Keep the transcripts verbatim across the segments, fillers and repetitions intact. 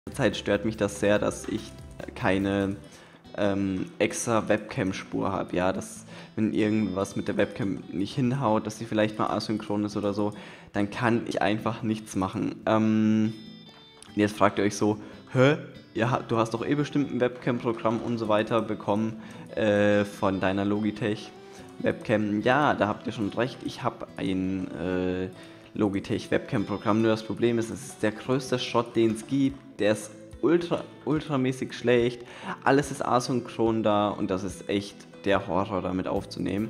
Zeit stört mich das sehr, dass ich keine ähm, extra Webcam-Spur habe. Ja, dass wenn irgendwas mit der Webcam nicht hinhaut, dass sie vielleicht mal asynchron ist oder so, dann kann ich einfach nichts machen. Ähm, jetzt fragt ihr euch so, hä? Ja, du hast doch eh bestimmt ein Webcam-Programm und so weiter bekommen äh, von deiner Logitech Webcam. Ja, da habt ihr schon recht. Ich habe ein äh, Logitech Webcam-Programm. Nur das Problem ist, es ist der größte Schrott, den es gibt. Der ist ultra, ultramäßig schlecht. Alles ist asynchron da und das ist echt der Horror, damit aufzunehmen.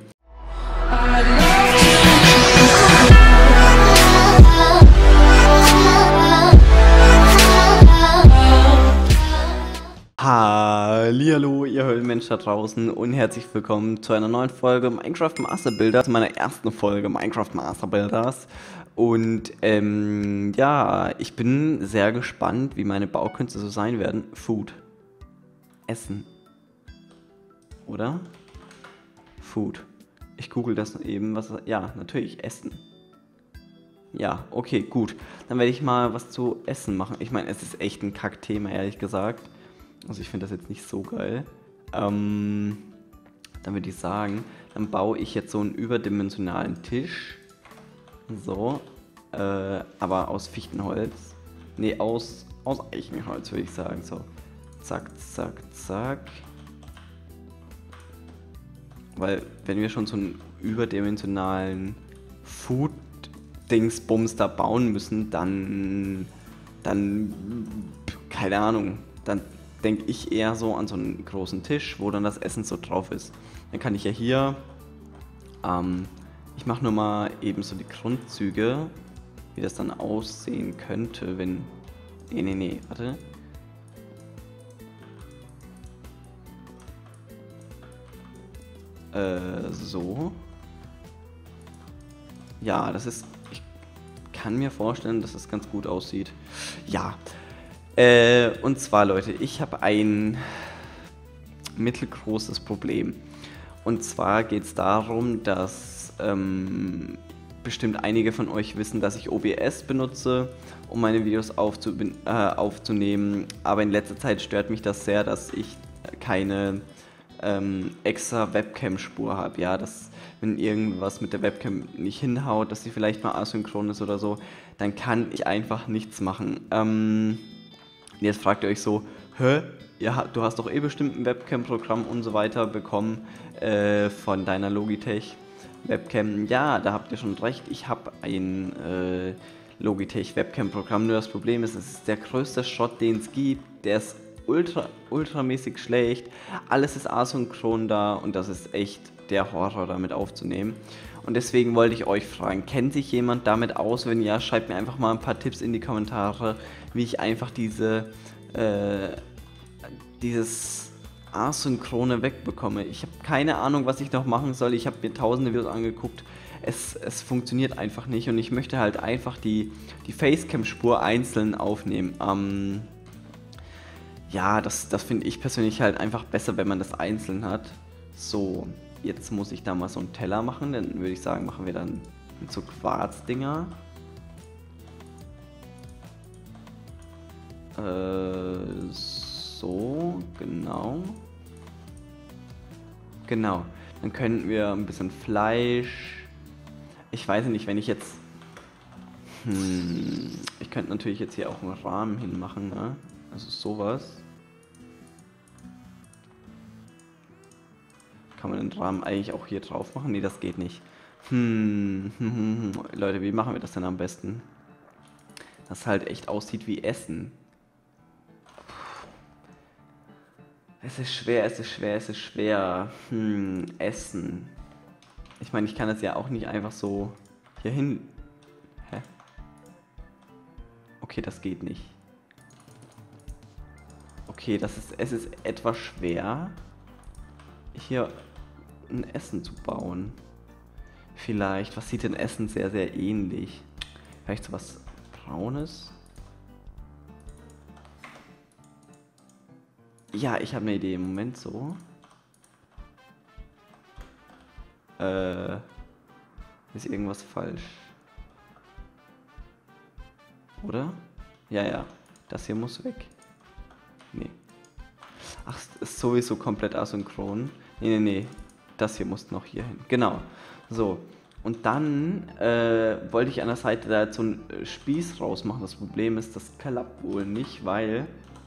Hallihallo, ihr Höhlenmensch da draußen und herzlich willkommen zu einer neuen Folge Minecraft Master Builders, meiner ersten Folge Minecraft Master Builders. Und ähm, ja, ich bin sehr gespannt, wie meine Baukünste so sein werden. Food. Essen. Oder? Food. Ich google das eben, was... Ja, natürlich, Essen. Ja, okay, gut. Dann werde ich mal was zu essen machen. Ich meine, es ist echt ein Kackthema, ehrlich gesagt. Also ich finde das jetzt nicht so geil. Ähm, dann würde ich sagen, dann baue ich jetzt so einen überdimensionalen Tisch. So. Äh, aber aus Fichtenholz. Ne, aus, aus Eichenholz würde ich sagen. So. Zack, zack, zack. Weil, wenn wir schon so einen überdimensionalen Food-Dingsbums da bauen müssen, dann. Dann. Keine Ahnung. Dann denke ich eher so an so einen großen Tisch, wo dann das Essen so drauf ist. Dann kann ich ja hier, ähm, ich mache nur mal eben so die Grundzüge, wie das dann aussehen könnte, wenn, nee, nee, nee, warte. Äh, so. Ja, das ist, ich kann mir vorstellen, dass das ganz gut aussieht. Ja. Äh, und zwar, Leute, ich habe ein mittelgroßes Problem. Und zwar geht es darum, dass ähm, bestimmt einige von euch wissen, dass ich O B S benutze, um meine Videos aufzu äh, aufzunehmen. Aber in letzter Zeit stört mich das sehr, dass ich keine ähm, extra Webcam-Spur habe. Ja, dass wenn irgendwas mit der Webcam nicht hinhaut, dass sie vielleicht mal asynchron ist oder so, dann kann ich einfach nichts machen. Ähm... Jetzt fragt ihr euch so, hä? Ja, du hast doch eh bestimmt ein Webcam-Programm und so weiter bekommen äh, von deiner Logitech Webcam. Ja, da habt ihr schon recht. Ich habe ein äh, Logitech Webcam-Programm. Nur das Problem ist, es ist der größte Schrott, den es gibt. Der ist ultra, ultramäßig schlecht. Alles ist asynchron da und das ist echt der Horror, damit aufzunehmen. Und deswegen wollte ich euch fragen, kennt sich jemand damit aus? Wenn ja, schreibt mir einfach mal ein paar Tipps in die Kommentare, wie ich einfach diese, äh, dieses Asynchrone wegbekomme. Ich habe keine Ahnung, was ich noch machen soll. Ich habe mir tausende Videos angeguckt. Es, es funktioniert einfach nicht und ich möchte halt einfach die, die Facecam-Spur einzeln aufnehmen. Ähm, ja, das, das finde ich persönlich halt einfach besser, wenn man das einzeln hat. So. Jetzt muss ich da mal so einen Teller machen, dann würde ich sagen, machen wir dann so Quarzdinger. Äh, so, genau. Genau, dann könnten wir ein bisschen Fleisch. Ich weiß nicht, wenn ich jetzt... Hm, ich könnte natürlich jetzt hier auch einen Rahmen hinmachen, ne? Also sowas. Kann man den Rahmen eigentlich auch hier drauf machen? Ne, das geht nicht. Hm, hm, hm, hm. Leute, wie machen wir das denn am besten? Das halt echt aussieht wie Essen. Es ist schwer, es ist schwer, es ist schwer. Hm, Essen. Ich meine, ich kann das ja auch nicht einfach so hier hin... Hä? Okay, das geht nicht. Okay, das ist, es ist etwas schwer, hier ein Essen zu bauen. Vielleicht, was sieht denn Essen sehr, sehr ähnlich? Vielleicht so was Braunes? Ja, ich habe eine Idee im Moment so. Äh, ist irgendwas falsch? Oder? Ja, ja, das hier muss weg. Nee. Ach, ist sowieso komplett asynchron. Nee, nee, nee. Das hier muss noch hier hin. Genau. So. Und dann äh, wollte ich an der Seite da so einen Spieß rausmachen. Das Problem ist, das klappt wohl nicht, weil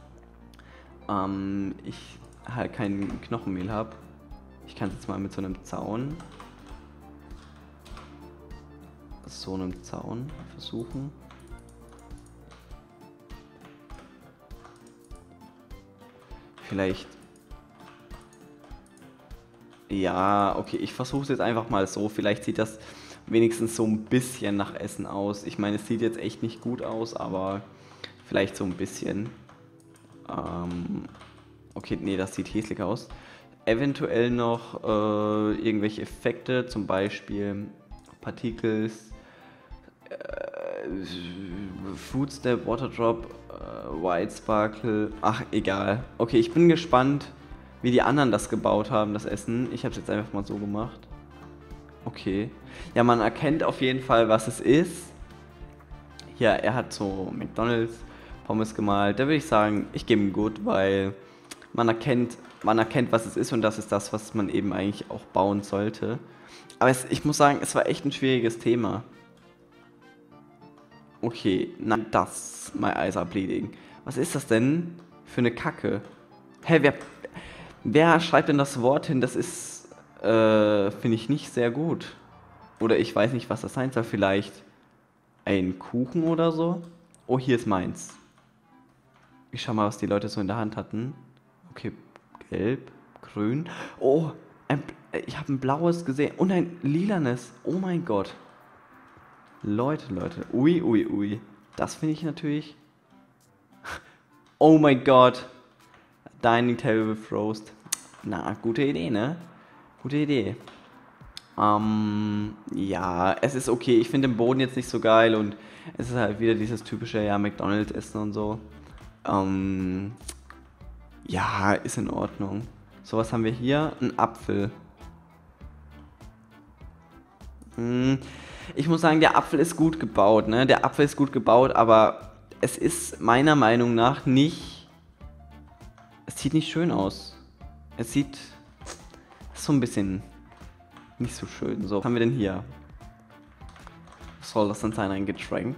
ähm, ich halt kein Knochenmehl habe. Ich kann es jetzt mal mit so einem Zaun. So einem Zaun versuchen. Vielleicht. Ja, okay, ich versuche es jetzt einfach mal so. Vielleicht sieht das wenigstens so ein bisschen nach Essen aus. Ich meine, es sieht jetzt echt nicht gut aus, aber vielleicht so ein bisschen. Ähm, okay, nee, das sieht hässlich aus. Eventuell noch äh, irgendwelche Effekte, zum Beispiel Particles, äh, Footstep, Waterdrop, äh, White Sparkle. Ach, egal. Okay, ich bin gespannt, wie die anderen das gebaut haben, das Essen. Ich habe es jetzt einfach mal so gemacht. Okay. Ja, man erkennt auf jeden Fall, was es ist. Ja, er hat so McDonald's Pommes gemalt. Da würde ich sagen, ich gebe ihm gut, weil man erkennt, man erkennt, was es ist und das ist das, was man eben eigentlich auch bauen sollte. Aber es, ich muss sagen, es war echt ein schwieriges Thema. Okay, nein, das, my eyes are bleeding. Was ist das denn für eine Kacke? Hä, wer, wer schreibt denn das Wort hin? Das ist, äh, finde ich nicht sehr gut. Oder ich weiß nicht, was das sein soll. Vielleicht ein Kuchen oder so? Oh, hier ist meins. Ich schau mal, was die Leute so in der Hand hatten. Okay, gelb, grün. Oh, ein, ich habe ein blaues gesehen und ein lilanes. Oh mein Gott. Leute, Leute. Ui, ui, ui. Das finde ich natürlich... Oh mein Gott. Dining Table with Roast. Na, gute Idee, ne? Gute Idee. Ähm, ja, es ist okay. Ich finde den Boden jetzt nicht so geil und es ist halt wieder dieses typische, ja, McDonald's-Essen und so. Ähm, ja, ist in Ordnung. So, was haben wir hier? Ein Apfel. Hm, ich muss sagen, der Apfel ist gut gebaut, ne? Der Apfel ist gut gebaut, aber es ist meiner Meinung nach nicht... Es sieht nicht schön aus. Es sieht so ein bisschen nicht so schön. So, was haben wir denn hier? Was soll das denn sein? Ein Getränk?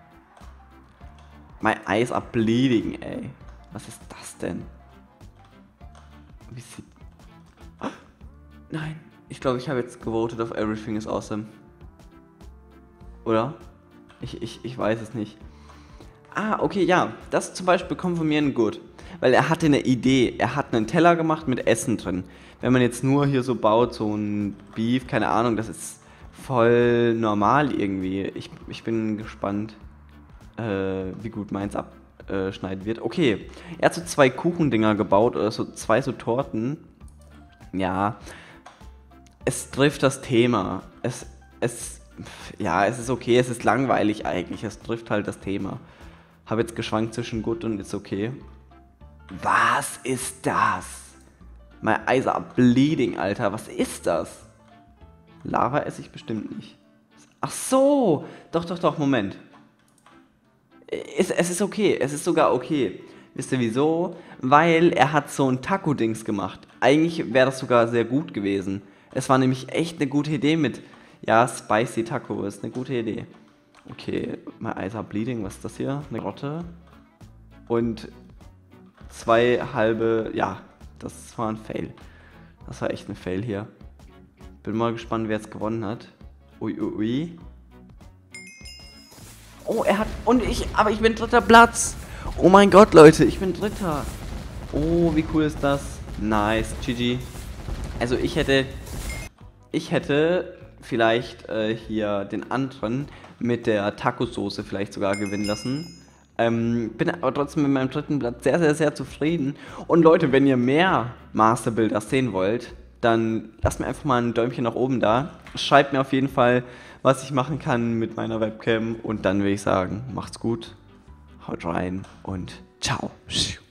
My eyes are bleeding, ey. Was ist das denn? Wie sieht... Oh, nein, ich glaube, ich habe jetzt gewotet auf Everything is Awesome. Oder? Ich, ich, ich weiß es nicht. Ah, okay, ja. Das zum Beispiel kommt von mir ein Good. Weil er hatte eine Idee. Er hat einen Teller gemacht mit Essen drin. Wenn man jetzt nur hier so baut, so ein Beef, keine Ahnung, das ist voll normal irgendwie. Ich, ich bin gespannt, äh, wie gut meins abschneiden wird. Okay, er hat so zwei Kuchendinger gebaut, oder so zwei so Torten. Ja, es trifft das Thema. Es, es, ja, es ist okay, es ist langweilig eigentlich. Es trifft halt das Thema. Habe jetzt geschwankt zwischen gut und ist okay. Was ist das? My eyes are bleeding, Alter. Was ist das? Lava esse ich bestimmt nicht. Ach so. Doch, doch, doch, Moment. Es, es ist okay. Es ist sogar okay. Wisst ihr wieso? Weil er hat so ein Taco-Dings gemacht. Eigentlich wäre das sogar sehr gut gewesen. Es war nämlich echt eine gute Idee mit, ja, Spicy Taco. Ist eine gute Idee. Okay, my eyes are bleeding. Was ist das hier? Eine Grotte. Und zwei halbe, ja, das war ein Fail. Das war echt ein Fail hier. Bin mal gespannt, wer jetzt gewonnen hat. Ui, ui, ui. Oh, er hat, und ich, aber ich bin dritter Platz. Oh mein Gott, Leute, ich bin dritter. Oh, wie cool ist das? Nice, G G. Also ich hätte, ich hätte vielleicht äh, hier den anderen mit der Taco-Soße vielleicht sogar gewinnen lassen. Ähm, bin aber trotzdem mit meinem dritten Platz sehr, sehr, sehr zufrieden. Und Leute, wenn ihr mehr Masterbuilder sehen wollt, dann lasst mir einfach mal ein Däumchen nach oben da. Schreibt mir auf jeden Fall, was ich machen kann mit meiner Webcam. Und dann würde ich sagen, macht's gut, haut rein und ciao.